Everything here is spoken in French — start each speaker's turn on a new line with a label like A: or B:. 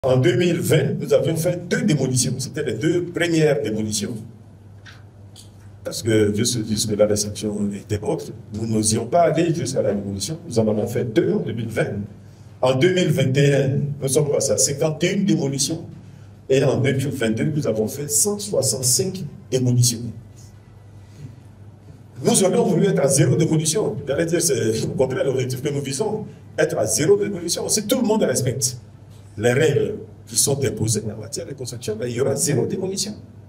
A: En 2020, nous avions fait 2 démolitions. C'était les 2 premières démolitions. Parce que jusque-là, les sanctions étaient autres. Nous n'osions pas aller jusqu'à la démolition. Nous en avons fait 2 en 2020. En 2021, nous sommes passés à 51 démolitions. Et en 2022, nous avons fait 165 démolitions. Nous aurions voulu être à 0 démolition. J'allais dire, c'est au contraire l'objectif que nous visons. Être à 0 démolition. Si tout le monde respecte les règles qui sont imposées en matière de construction, il y aura 0 démolition.